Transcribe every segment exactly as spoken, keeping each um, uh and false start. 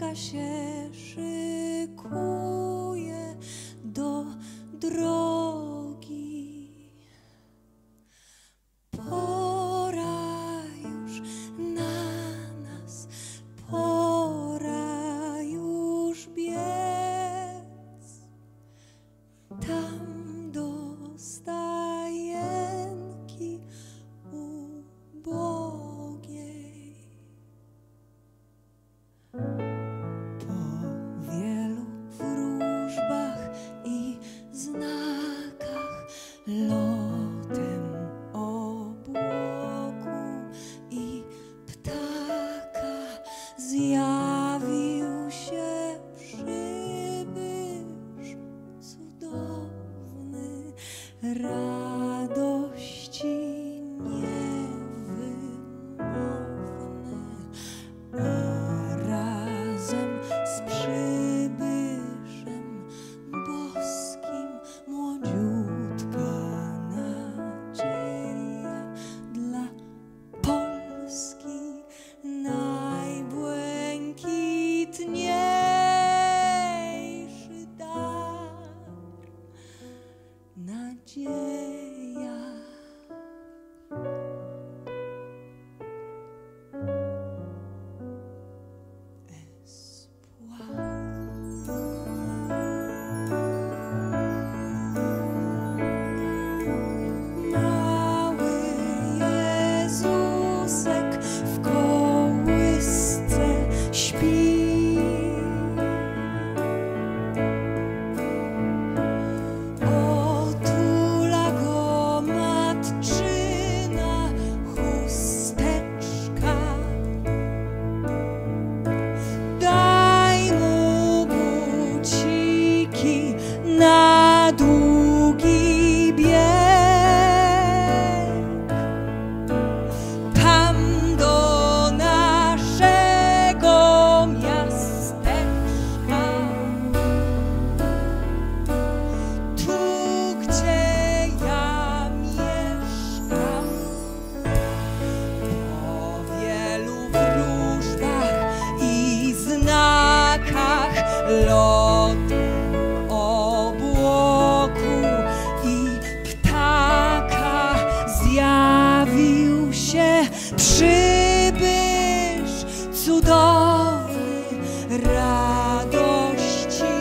Nadzieja się szykuje do drogi. Pora już na nas, pora już biec. Tam do stajenki ubogiej. Po wielu wróżbach i znakach, lotem obłoku i ptaka, zjawił się przybysz cudowny, radości niewymowny, a razem z przybyszem boskim młodziutka nadzieja dla Polski najbłękitniejszy dar. Nadzieja. Mały Jezusek w kołysce śpi. Otula go matczyna chusteczka. Daj mu buciki na długi bieg. Tam do naszego miasteczka. Tu, gdzie ja mieszkam. Po wielu wróżbach i znakach, lotem obłoku i ptaka, zjawił się przybysz cudowny, radości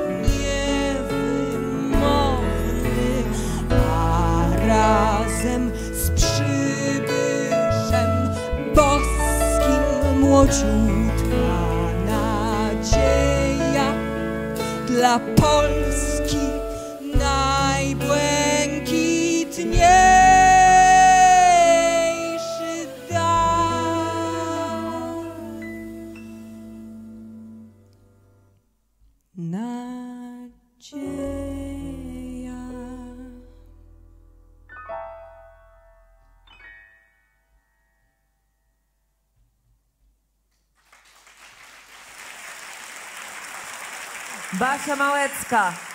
niewymowny, a razem z przybyszem boskim młodziutka nadzieja dla Polski najbłękitniejszy dar. Nadzieja. Basia Małecka.